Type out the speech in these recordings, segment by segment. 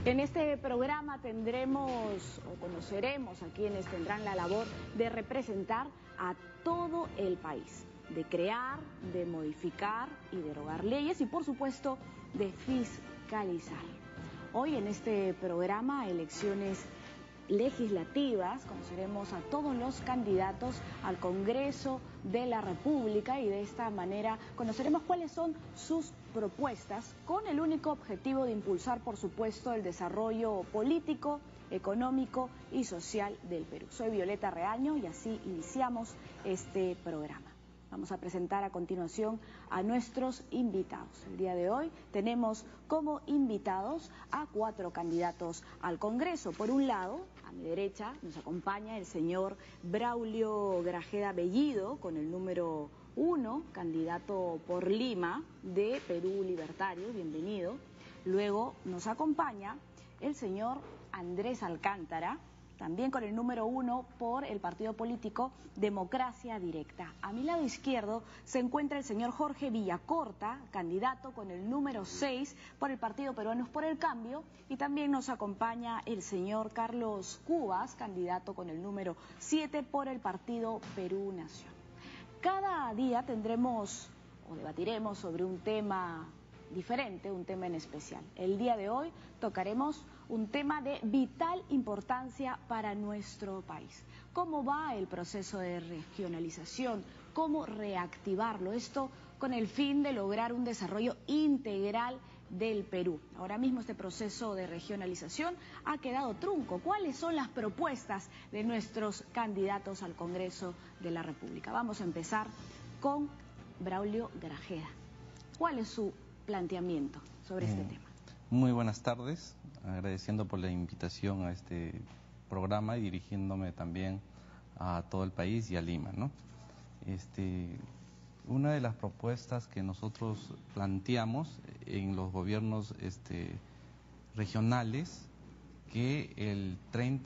En este programa tendremos o conoceremos a quienes tendrán la labor de representar a todo el país, de crear, de modificar y derogar leyes y por supuesto de fiscalizar. Hoy en este programa, elecciones legislativas, conoceremos a todos los candidatos al Congreso de la República y de esta manera conoceremos cuáles son sus propuestas con el único objetivo de impulsar, por supuesto, el desarrollo político, económico y social del Perú. Soy Violeta Reaño y así iniciamos este programa. Vamos a presentar a continuación a nuestros invitados. El día de hoy tenemos como invitados a 4 candidatos al Congreso. Por un lado, a mi derecha nos acompaña el señor Braulio Grajeda Bellido con el número 1, candidato por Lima de Perú Libertario, bienvenido. Luego nos acompaña el señor Andrés Alcántara, también con el número 1 por el partido político Democracia Directa. A mi lado izquierdo se encuentra el señor Jorge Villacorta, candidato con el número 6 por el partido Peruanos por el Cambio, y también nos acompaña el señor Carlos Cubas, candidato con el número 7 por el partido Perú Nación. Cada día tendremos o debatiremos sobre un tema diferente, un tema en especial. El día de hoy tocaremos un tema de vital importancia para nuestro país. ¿Cómo va el proceso de regionalización? ¿Cómo reactivarlo? Esto con el fin de lograr un desarrollo integral del Perú. Ahora mismo este proceso de regionalización ha quedado trunco. ¿Cuáles son las propuestas de nuestros candidatos al Congreso de la República? Vamos a empezar con Braulio Grajeda. ¿Cuál es su planteamiento sobre este tema? Muy buenas tardes, agradeciendo por la invitación a este programa y dirigiéndome también a todo el país y a Lima, ¿no? Una de las propuestas que nosotros planteamos en los gobiernos regionales, que el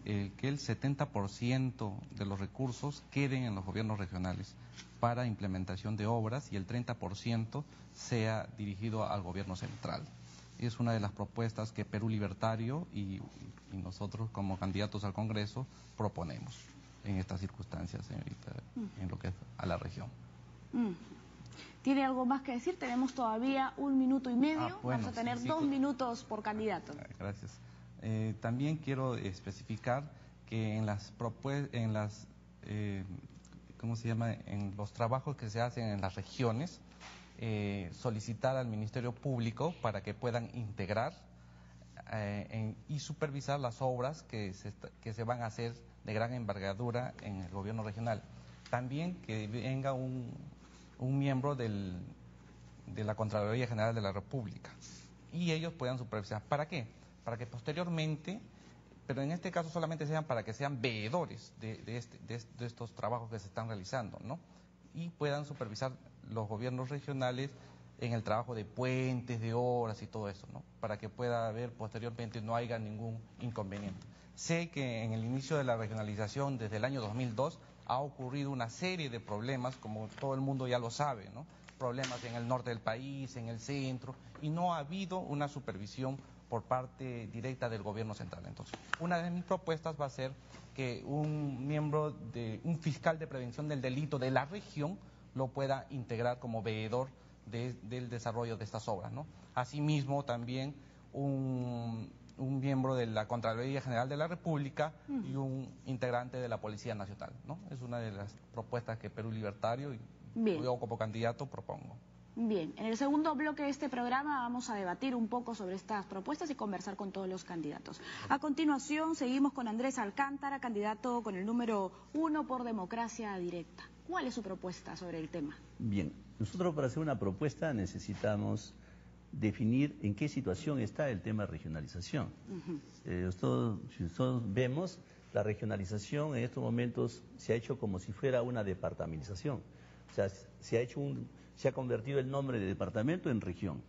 70% de los recursos queden en los gobiernos regionales para implementación de obras y el 30% sea dirigido al gobierno central. Es una de las propuestas que Perú Libertario y nosotros como candidatos al Congreso proponemos en estas circunstancias, señorita, en lo que es a la región. ¿Tiene algo más que decir? Tenemos todavía 1 minuto y medio, bueno, vamos a tener sí, 2 minutos por candidato. Gracias. También quiero especificar que en los trabajos que se hacen en las regiones, solicitar al Ministerio Público para que puedan integrar y supervisar las obras que se van a hacer de gran envergadura en el gobierno regional. También que venga un miembro de la Contraloría General de la República y ellos puedan supervisar. ¿Para qué? Para que posteriormente, pero en este caso solamente sean para que sean veedores de estos trabajos que se están realizando, ¿no? Y puedan supervisar los gobiernos regionales en el trabajo de puentes, de obras y todo eso, ¿no? Para que pueda haber posteriormente no haya ningún inconveniente. Sé que en el inicio de la regionalización, desde el año 2002, ha ocurrido una serie de problemas, como todo el mundo ya lo sabe, ¿no? Problemas en el norte del país, en el centro, y no ha habido una supervisión por parte directa del gobierno central. Entonces, una de mis propuestas va a ser que un fiscal de prevención del delito de la región lo pueda integrar como veedor del desarrollo de estas obras, ¿no? Asimismo, también un miembro de la Contraloría General de la República y un integrante de la Policía Nacional, ¿no? Es una de las propuestas que Perú Libertario y yo como candidato propongo. Bien, en el segundo bloque de este programa vamos a debatir un poco sobre estas propuestas y conversar con todos los candidatos. A continuación seguimos con Andrés Alcántara, candidato con el número 1 por Democracia Directa. ¿Cuál es su propuesta sobre el tema? Bien, nosotros para hacer una propuesta necesitamos definir en qué situación está el tema de regionalización. Si nosotros vemos, la regionalización en estos momentos se ha hecho como si fuera una departamentalización. O sea, se ha convertido el nombre de departamento en región.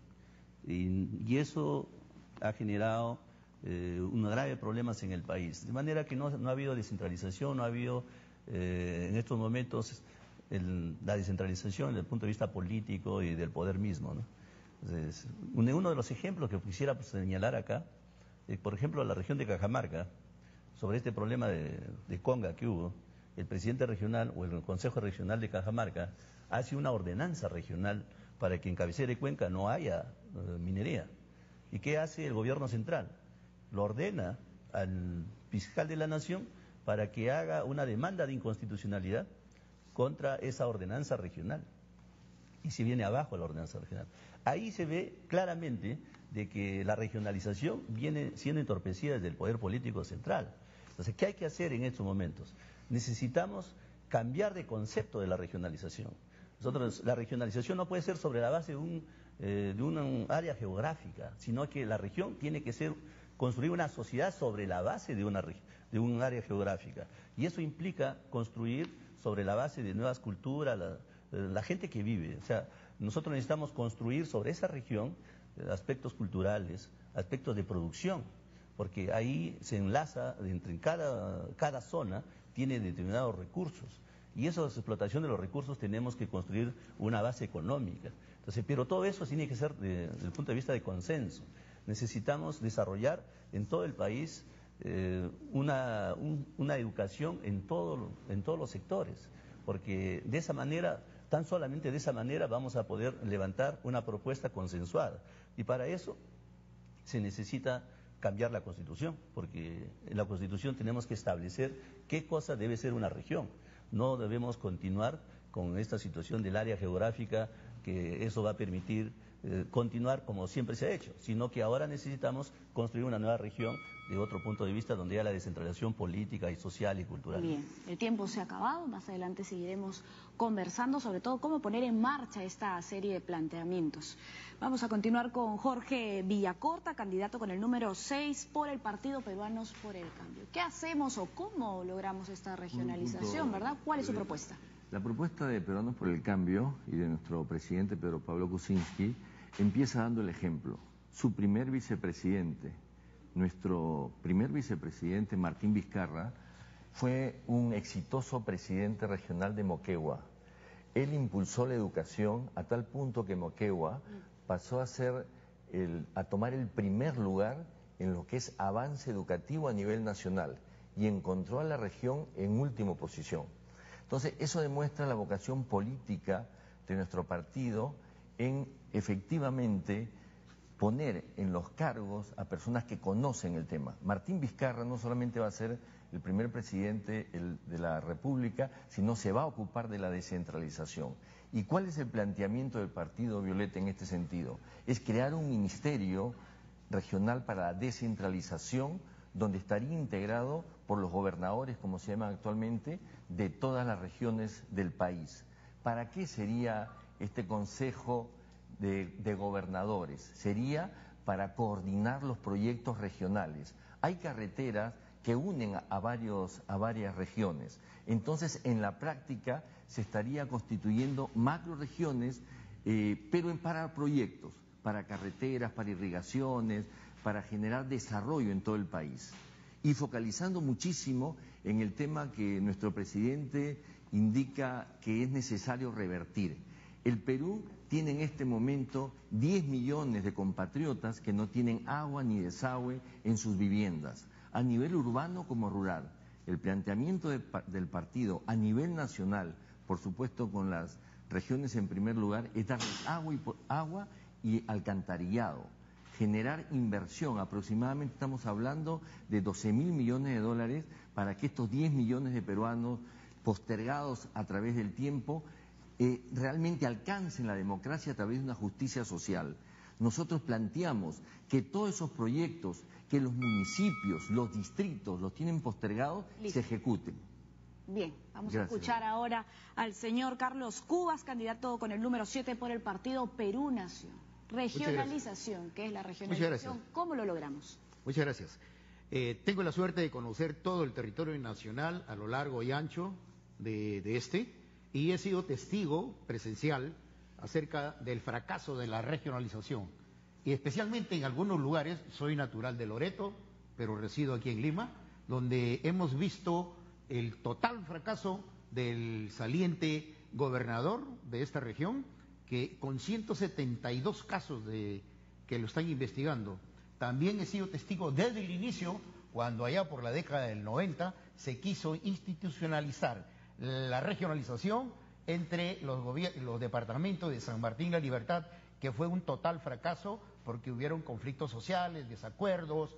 Y eso ha generado unos graves problemas en el país. De manera que no ha habido descentralización, no ha habido en estos momentos la descentralización desde el punto de vista político y del poder mismo, ¿no? Entonces, uno de los ejemplos que quisiera señalar acá Por ejemplo, la región de Cajamarca, sobre este problema de conga que hubo, el presidente regional o el Consejo Regional de Cajamarca hace una ordenanza regional para que en cabecera de cuenca no haya minería. ¿Y qué hace el gobierno central? Lo ordena al fiscal de la Nación para que haga una demanda de inconstitucionalidad contra esa ordenanza regional. Y se viene abajo la ordenanza regional. Ahí se ve claramente de que la regionalización viene siendo entorpecida desde el poder político central. Entonces, ¿qué hay que hacer en estos momentos? Necesitamos cambiar de concepto de la regionalización. Nosotros, la regionalización no puede ser sobre la base de un área geográfica, sino que la región tiene que ser construir una sociedad sobre la base de un área geográfica. Y eso implica construir sobre la base de nuevas culturas, la gente que vive. O sea, nosotros necesitamos construir sobre esa región aspectos culturales, aspectos de producción, porque ahí se enlaza, entre cada zona tiene determinados recursos. Y esa explotación de los recursos tenemos que construir una base económica. Entonces, pero todo eso tiene que ser desde el punto de vista de consenso. Necesitamos desarrollar en todo el país una educación en todos los sectores, porque de esa manera, tan solamente de esa manera vamos a poder levantar una propuesta consensuada. Y para eso se necesita cambiar la Constitución, porque en la Constitución tenemos que establecer qué cosa debe ser una región. No debemos continuar con esta situación del área geográfica, que eso va a permitir continuar como siempre se ha hecho, sino que ahora necesitamos construir una nueva región de otro punto de vista donde haya la descentralización política y social y cultural. Bien, el tiempo se ha acabado, más adelante seguiremos conversando sobre todo cómo poner en marcha esta serie de planteamientos. Vamos a continuar con Jorge Villacorta, candidato con el número 6 por el Partido Peruanos por el Cambio. ¿Qué hacemos o cómo logramos esta regionalización, verdad? ¿Cuál es su propuesta? La propuesta de Peruanos por el Cambio y de nuestro presidente Pedro Pablo Kuczynski empieza dando el ejemplo. Su primer vicepresidente, nuestro primer vicepresidente Martín Vizcarra, fue un exitoso presidente regional de Moquegua. Él impulsó la educación a tal punto que Moquegua pasó a tomar el primer lugar en lo que es avance educativo a nivel nacional y encontró a la región en última posición. Entonces, eso demuestra la vocación política de nuestro partido en efectivamente poner en los cargos a personas que conocen el tema. Martín Vizcarra no solamente va a ser el primer presidente de la República, sino se va a ocupar de la descentralización. ¿Y cuál es el planteamiento del Partido Violeta en este sentido? Es crear un ministerio regional para la descentralización, donde estaría integrado por los gobernadores, como se llaman actualmente, de todas las regiones del país. ¿Para qué sería este consejo de gobernadores? Sería para coordinar los proyectos regionales. Hay carreteras que unen a varias regiones. Entonces, en la práctica, se estaría constituyendo macroregiones, pero para proyectos, para carreteras, para irrigaciones, para generar desarrollo en todo el país. Y focalizando muchísimo en el tema que nuestro presidente indica que es necesario revertir. El Perú tiene en este momento 10 millones de compatriotas que no tienen agua ni desagüe en sus viviendas, a nivel urbano como rural. El planteamiento del partido a nivel nacional, por supuesto con las regiones en primer lugar, es darles agua y alcantarillado, generar inversión. Aproximadamente estamos hablando de 12.000 millones de dólares para que estos 10 millones de peruanos postergados a través del tiempo realmente alcancen la democracia a través de una justicia social. Nosotros planteamos que todos esos proyectos que los municipios, los distritos los tienen postergados, se ejecuten. Bien, vamos a escuchar ahora al señor Carlos Cubas, candidato con el número 7 por el partido Perú Nación. Regionalización, ¿qué es la regionalización? ¿Cómo lo logramos? Muchas gracias. Tengo la suerte de conocer todo el territorio nacional a lo largo y ancho de este, y he sido testigo presencial acerca del fracaso de la regionalización. Y especialmente en algunos lugares, soy natural de Loreto, pero resido aquí en Lima, donde hemos visto el total fracaso del saliente gobernador de esta región, que con 172 casos que lo están investigando, también he sido testigo desde el inicio, cuando allá por la década del 90 se quiso institucionalizar la regionalización entre los departamentos de San Martín y La Libertad, que fue un total fracaso porque hubieron conflictos sociales, desacuerdos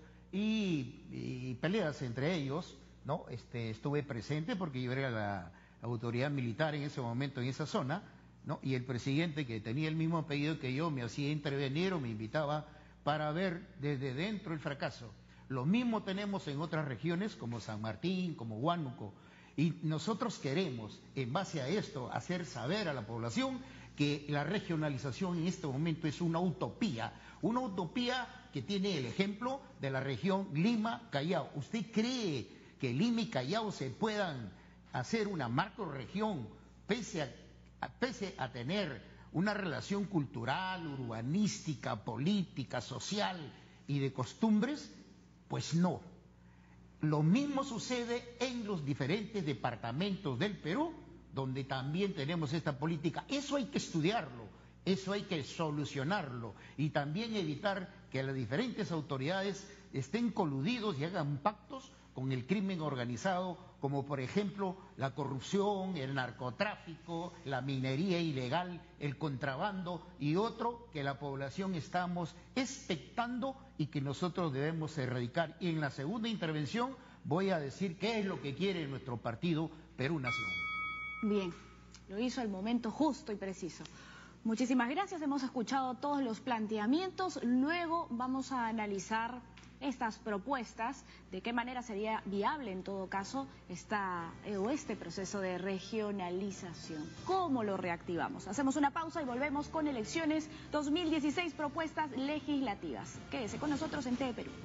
y peleas entre ellos, ¿no? Estuve presente porque yo era la autoridad militar en ese momento en esa zona, ¿no? Y el presidente, que tenía el mismo apellido que yo, me hacía intervenir o me invitaba para ver desde dentro el fracaso. Lo mismo tenemos en otras regiones como San Martín, como Huánuco, y nosotros queremos, en base a esto, hacer saber a la población que la regionalización en este momento es una utopía que tiene el ejemplo de la región Lima-Callao. ¿Usted cree que Lima y Callao se puedan hacer una macrorregión pese a tener una relación cultural, urbanística, política, social y de costumbres? Pues no. Lo mismo sucede en los diferentes departamentos del Perú, donde también tenemos esta política. Eso hay que estudiarlo, eso hay que solucionarlo y también evitar que las diferentes autoridades estén coludidos y hagan pactos con el crimen organizado, como por ejemplo la corrupción, el narcotráfico, la minería ilegal, el contrabando y otro que la población estamos expectando y que nosotros debemos erradicar. Y en la segunda intervención voy a decir qué es lo que quiere nuestro partido Perú Nación. Bien, lo hizo al momento justo y preciso. Muchísimas gracias, hemos escuchado todos los planteamientos, luego vamos a analizar estas propuestas, de qué manera sería viable en todo caso este proceso de regionalización, cómo lo reactivamos. Hacemos una pausa y volvemos con elecciones 2016, propuestas legislativas. Quédese con nosotros en TV Perú.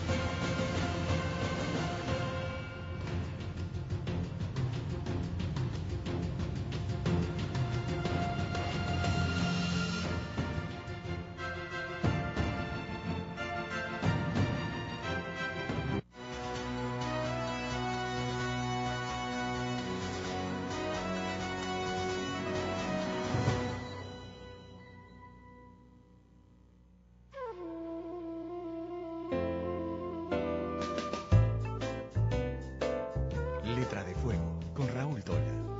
Letra de Fuego, con Raúl Tola.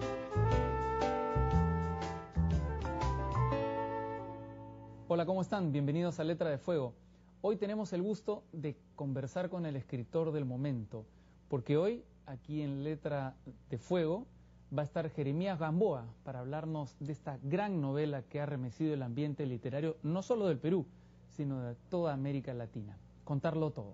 Hola, ¿cómo están? Bienvenidos a Letra de Fuego. Hoy tenemos el gusto de conversar con el escritor del momento, porque hoy, aquí en Letra de Fuego, va a estar Jeremías Gamboa para hablarnos de esta gran novela que ha remecido el ambiente literario no solo del Perú, sino de toda América Latina. Contarlo todo.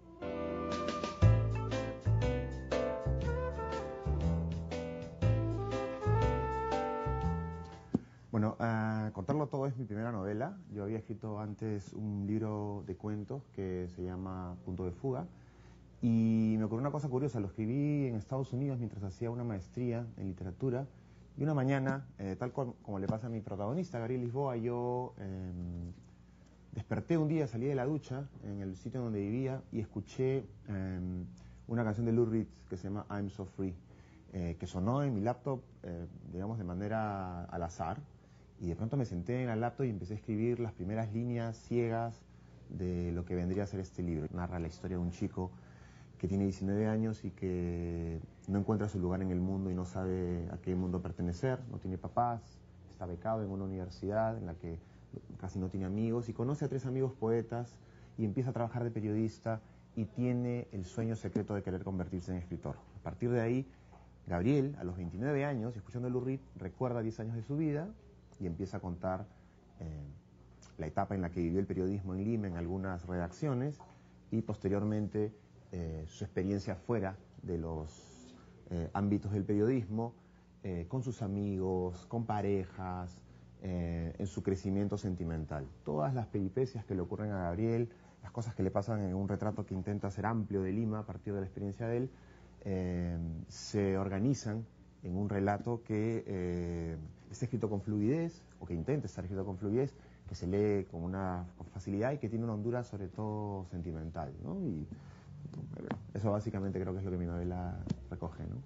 Bueno, Contarlo todo es mi primera novela. Yo había escrito antes un libro de cuentos que se llama Punto de Fuga. Y me ocurrió una cosa curiosa, lo escribí en Estados Unidos mientras hacía una maestría en literatura. Y una mañana, tal como le pasa a mi protagonista, Gabriel Lisboa, yo desperté un día, salí de la ducha en el sitio donde vivía y escuché una canción de Lou Reed que se llama I'm So Free, que sonó en mi laptop, digamos, de manera al azar. Y de pronto me senté en la laptop y empecé a escribir las primeras líneas ciegas de lo que vendría a ser este libro. Narra la historia de un chico que tiene 19 años y que no encuentra su lugar en el mundo y no sabe a qué mundo pertenecer, no tiene papás, está becado en una universidad en la que casi no tiene amigos y conoce a 3 amigos poetas y empieza a trabajar de periodista y tiene el sueño secreto de querer convertirse en escritor. A partir de ahí, Gabriel, a los 29 años, escuchando a Lou Reed, recuerda 10 años de su vida y empieza a contar la etapa en la que vivió el periodismo en Lima, en algunas redacciones, y posteriormente su experiencia fuera de los ámbitos del periodismo, con sus amigos, con parejas, en su crecimiento sentimental. Todas las peripecias que le ocurren a Gabriel, las cosas que le pasan en un retrato que intenta ser amplio de Lima a partir de la experiencia de él, se organizan en un relato que está escrito con fluidez, o que intenta estar escrito con fluidez, que se lee con facilidad y que tiene una hondura sobre todo sentimental, ¿no? Y eso básicamente creo que es lo que mi novela recoge, ¿no?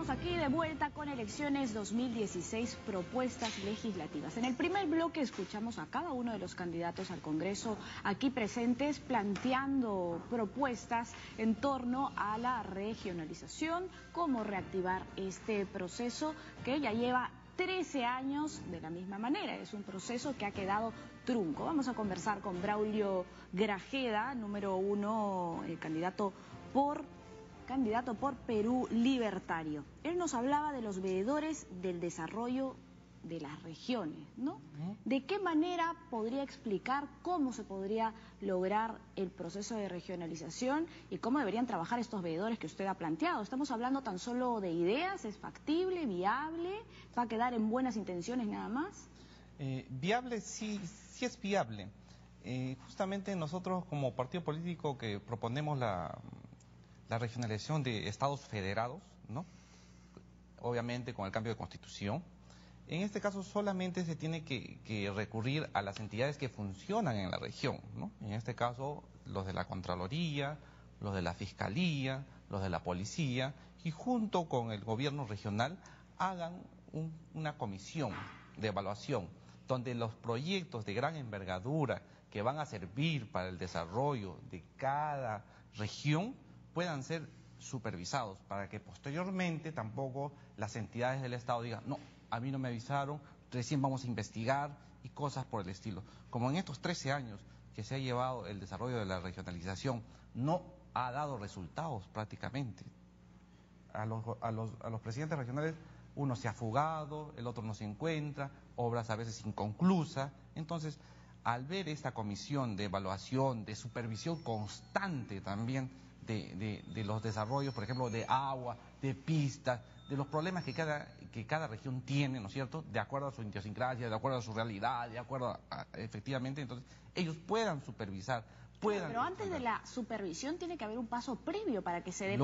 estamos aquí de vuelta con elecciones 2016, propuestas legislativas. En el primer bloque escuchamos a cada uno de los candidatos al Congreso aquí presentes planteando propuestas en torno a la regionalización, cómo reactivar este proceso que ya lleva 13 años de la misma manera. Es un proceso que ha quedado trunco. Vamos a conversar con Braulio Grajeda, número 1, candidato por Perú Libertario. Él nos hablaba de los veedores del desarrollo de las regiones, ¿no? ¿De qué manera podría explicar cómo se podría lograr el proceso de regionalización y cómo deberían trabajar estos veedores que usted ha planteado? ¿Estamos hablando tan solo de ideas? ¿Es factible, viable? ¿Va a quedar en buenas intenciones nada más? Viable, sí es viable. Justamente nosotros como partido político que proponemos la regionalización de estados federados, ¿no? Obviamente con el cambio de constitución. En este caso solamente se tiene que recurrir a las entidades que funcionan en la región, ¿no? En este caso los de la Contraloría, los de la Fiscalía, los de la Policía, y junto con el gobierno regional hagan una comisión de evaluación donde los proyectos de gran envergadura que van a servir para el desarrollo de cada región puedan ser supervisados, para que posteriormente tampoco las entidades del Estado digan, no, a mí no me avisaron, recién vamos a investigar y cosas por el estilo. Como en estos 13 años que se ha llevado el desarrollo de la regionalización, no ha dado resultados prácticamente. A los presidentes regionales uno se ha fugado, el otro no se encuentra, obras a veces inconclusas. Entonces, al ver esta comisión de evaluación, de supervisión constante también de los desarrollos, por ejemplo, de agua, de pistas, de los problemas que cada región tiene, ¿no es cierto?, de acuerdo a su idiosincrasia, de acuerdo a su realidad, de acuerdo a efectivamente, entonces, ellos puedan supervisar, Pero antes de la supervisión tiene que haber un paso previo para que se dé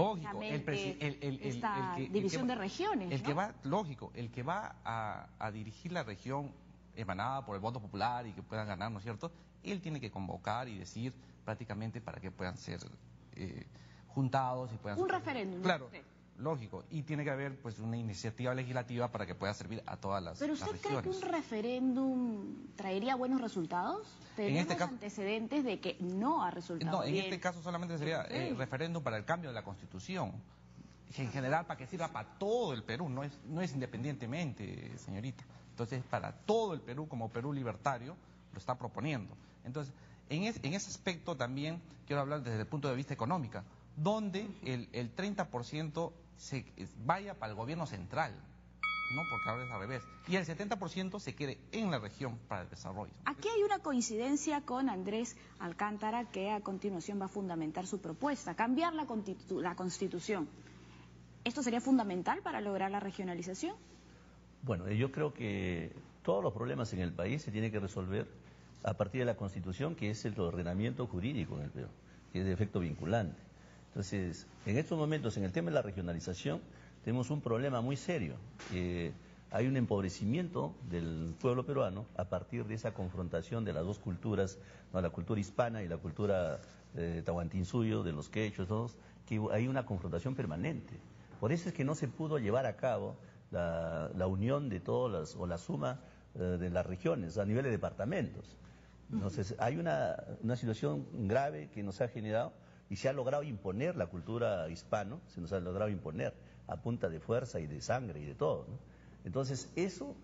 esta división de regiones, el que va a dirigir la región emanada por el voto popular y que puedan ganar, ¿no es cierto?, él tiene que convocar y decir prácticamente para que puedan ser juntados y puedan... Un referéndum. Claro, lógico. Y tiene que haber pues una iniciativa legislativa para que pueda servir a todas las regiones. ¿Pero usted cree que un referéndum traería buenos resultados? Tenemos antecedentes de que no ha resultado bien. No, en este caso solamente sería referéndum para el cambio de la Constitución. En general, para que sirva para todo el Perú, no es independientemente, señorita. Entonces, para todo el Perú, como Perú libertario, lo está proponiendo. Entonces, en ese aspecto también quiero hablar desde el punto de vista económico, donde el 30% vaya para el gobierno central, ¿no? Porque ahora es al revés. Y el 70% se quede en la región para el desarrollo. Aquí hay una coincidencia con Andrés Alcántara, que a continuación va a fundamentar su propuesta, cambiar la Constitución. ¿Esto sería fundamental para lograr la regionalización? Bueno, yo creo que todos los problemas en el país se tienen que resolver a partir de la Constitución, que es el ordenamiento jurídico en el Perú, que es de efecto vinculante. Entonces, en estos momentos, en el tema de la regionalización, tenemos un problema muy serio. Hay un empobrecimiento del pueblo peruano a partir de esa confrontación de las dos culturas, ¿no?, la cultura hispana y la cultura tahuantinsuyo, de los quechuas, todos, que hay una confrontación permanente. Por eso es que no se pudo llevar a cabo la unión de todas o la suma de las regiones a nivel de departamentos. Entonces, hay una situación grave que nos ha generado y se ha logrado imponer la cultura hispano, se nos ha logrado imponer a punta de fuerza y de sangre y de todo, ¿no? Entonces, eso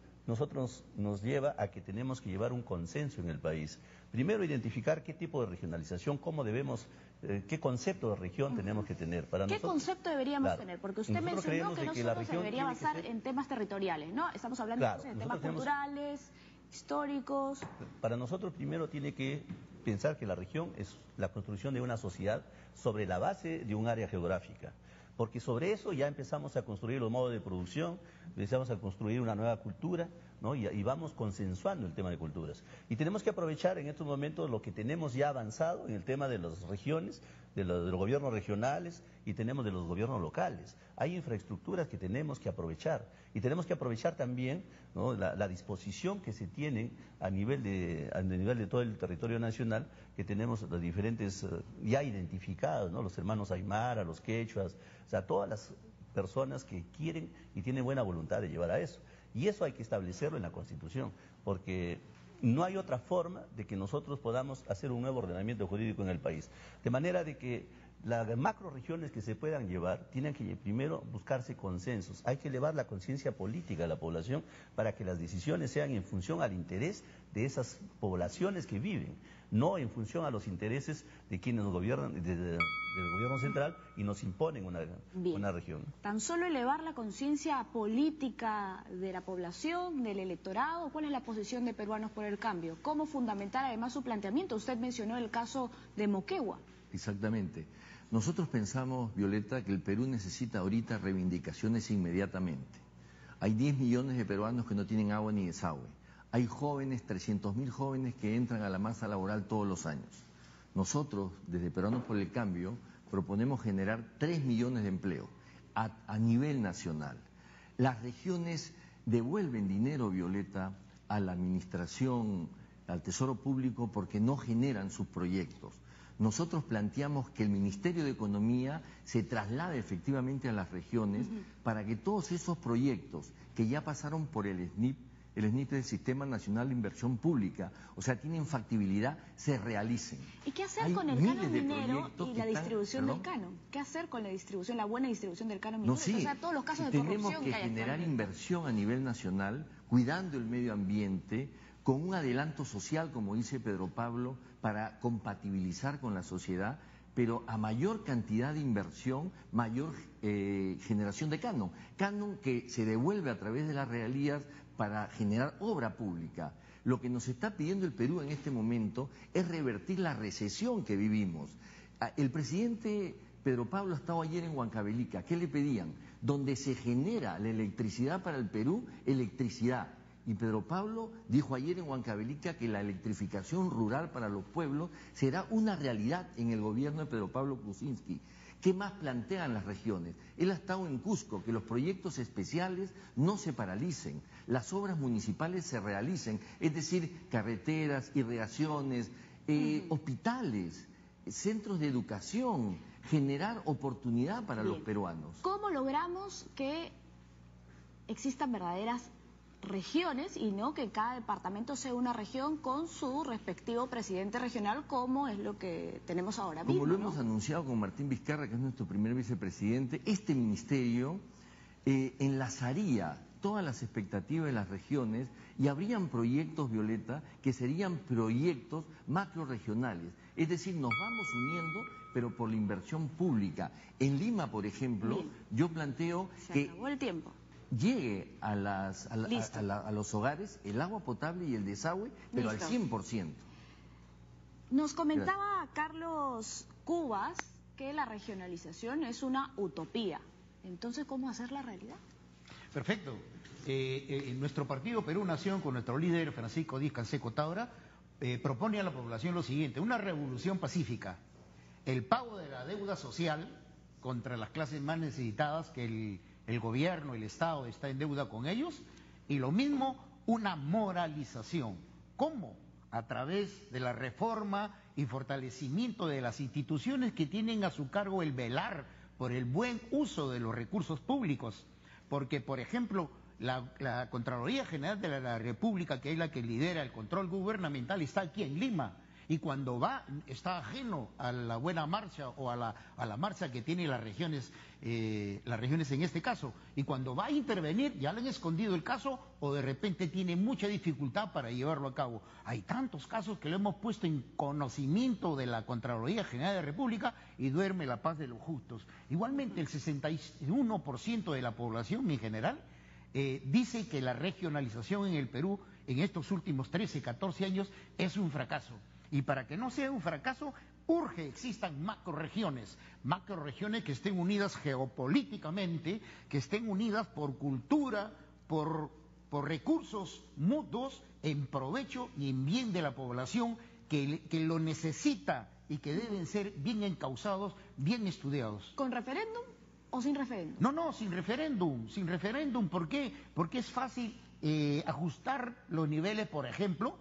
nos lleva a que tenemos que llevar un consenso en el país. Primero, identificar qué tipo de regionalización, cómo debemos, qué concepto de región tenemos que tener. ¿Qué concepto deberíamos tener? Porque usted mencionó que no solo se debería basar en temas territoriales, ¿no? Estamos hablando entonces de temas culturales, históricos. Para nosotros primero tiene que pensar que la región es la construcción de una sociedad sobre la base de un área geográfica. Porque sobre eso ya empezamos a construir los modos de producción, empezamos a construir una nueva cultura, ¿no? Y vamos consensuando el tema de culturas. Y tenemos que aprovechar en estos momentos lo que tenemos ya avanzado en el tema de las regiones, de los gobiernos regionales y tenemos de los gobiernos locales. Hay infraestructuras que tenemos que aprovechar y tenemos que aprovechar también, ¿no?, la disposición que se tiene a nivel de todo el territorio nacional, que tenemos los diferentes ya identificados, ¿no?, los hermanos aymara, los quechuas, o sea, todas las personas que quieren y tienen buena voluntad de llevar a eso. Y eso hay que establecerlo en la Constitución, porque no hay otra forma de que nosotros podamos hacer un nuevo ordenamiento jurídico en el país. De manera de que las macroregiones que se puedan llevar tienen que primero buscarse consensos. Hay que elevar la conciencia política de la población para que las decisiones sean en función al interés de esas poblaciones que viven, no en función a los intereses de quienes nos gobiernan, del gobierno central, y nos imponen una región. Tan solo elevar la conciencia política de la población, del electorado. ¿Cuál es la posición de Peruanos por el Cambio? ¿Cómo fundamentar además su planteamiento? Usted mencionó el caso de Moquegua. Exactamente. Nosotros pensamos, Violeta, que el Perú necesita ahorita reivindicaciones inmediatamente. Hay 10 millones de peruanos que no tienen agua ni desagüe. Hay jóvenes, 300.000 jóvenes que entran a la masa laboral todos los años. Nosotros, desde Peruanos por el Cambio, proponemos generar 3 millones de empleos a nivel nacional. Las regiones devuelven dinero, Violeta, a la administración, al Tesoro Público, porque no generan sus proyectos. Nosotros planteamos que el Ministerio de Economía se traslade efectivamente a las regiones para que todos esos proyectos que ya pasaron por el SNIP del Sistema Nacional de Inversión Pública, o sea, tienen factibilidad, se realicen. ¿Y qué hacer con el canon minero y la distribución del canon? ¿Qué hacer con la distribución, la buena distribución del canon minero? No, sí, o sea, todos los casos de corrupción tenemos que hay generar actualmente. inversión a nivel nacional, cuidando el medio ambiente, con un adelanto social, como dice Pedro Pablo, para compatibilizar con la sociedad, pero a mayor cantidad de inversión, mayor generación de canon. Canon que se devuelve a través de las regalías para generar obra pública. Lo que nos está pidiendo el Perú en este momento es revertir la recesión que vivimos. El presidente Pedro Pablo ha estado ayer en Huancavelica. ¿Qué le pedían? Donde se genera la electricidad para el Perú, electricidad. Y Pedro Pablo dijo ayer en Huancavelica que la electrificación rural para los pueblos será una realidad en el gobierno de Pedro Pablo Kuczynski. ¿Qué más plantean las regiones? Él ha estado en Cusco, que los proyectos especiales no se paralicen, las obras municipales se realicen, es decir, carreteras, irrigaciones, hospitales, centros de educación, generar oportunidad para los peruanos. ¿Cómo logramos que existan verdaderas regiones y no que cada departamento sea una región con su respectivo presidente regional, como es lo que tenemos ahora mismo? Como lo hemos anunciado con Martín Vizcarra, que es nuestro primer vicepresidente, este ministerio enlazaría todas las expectativas de las regiones y habrían proyectos, Violeta, que serían proyectos macrorregionales. Es decir, nos vamos uniendo, pero por la inversión pública. En Lima, por ejemplo, yo planteo que acabó el tiempo. Llegue a los hogares el agua potable y el desagüe, pero Listo. al 100%. Nos comentaba Carlos Cubas que la regionalización es una utopía. Entonces, ¿cómo hacerla realidad? Perfecto. Nuestro partido Perú Nación, con nuestro líder Francisco Díaz-Canseco Taura, propone a la población lo siguiente: una revolución pacífica, el pago de la deuda social contra las clases más necesitadas, que el gobierno, el Estado está en deuda con ellos, y lo mismo, una moralización. ¿Cómo? A través de la reforma y fortalecimiento de las instituciones que tienen a su cargo el velar por el buen uso de los recursos públicos. Porque, por ejemplo, la Contraloría General de la República, que es la que lidera el control gubernamental, está aquí en Lima. Y cuando va, está ajeno a la buena marcha o a la marcha que tienen las regiones en este caso. Y cuando va a intervenir, ya le han escondido el caso o de repente tiene mucha dificultad para llevarlo a cabo. Hay tantos casos que lo hemos puesto en conocimiento de la Contraloría General de la República y duerme la paz de los justos. Igualmente, el 61% de la población en general dice que la regionalización en el Perú en estos últimos 13, 14 años es un fracaso. Y para que no sea un fracaso, urge existan macroregiones que estén unidas geopolíticamente, que estén unidas por cultura, por recursos mutuos, en provecho y en bien de la población que lo necesita y que deben ser bien encausados, bien estudiados. ¿Con referéndum o sin referéndum? No, sin referéndum. ¿Por qué? Porque es fácil ajustar los niveles, por ejemplo,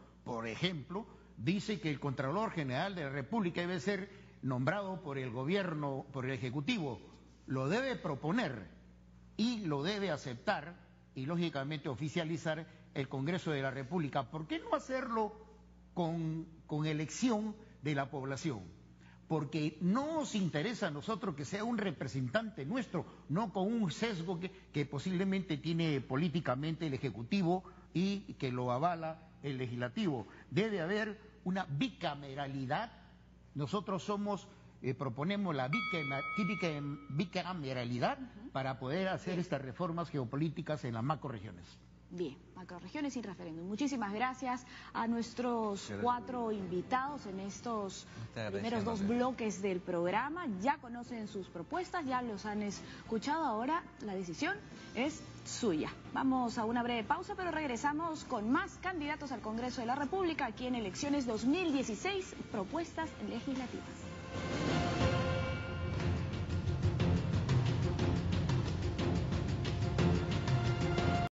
dice que el Contralor General de la República debe ser nombrado por el gobierno, por el Ejecutivo. Lo debe proponer y lo debe aceptar y lógicamente oficializar el Congreso de la República. ¿Por qué no hacerlo con elección de la población? Porque no nos interesa a nosotros que sea un representante nuestro, no con un sesgo que posiblemente tiene políticamente el Ejecutivo y que lo avala el Legislativo. Debe haber una bicameralidad. Nosotros proponemos la bicameralidad para poder hacer estas reformas geopolíticas en las macrorregiones. Bien, macrorregiones sin referéndum. Muchísimas gracias a nuestros 4 invitados en estos primeros 2 bloques del programa. Ya conocen sus propuestas, ya los han escuchado. Ahora la decisión es suya. Vamos a una breve pausa, pero regresamos con más candidatos al Congreso de la República aquí en Elecciones 2016, propuestas legislativas.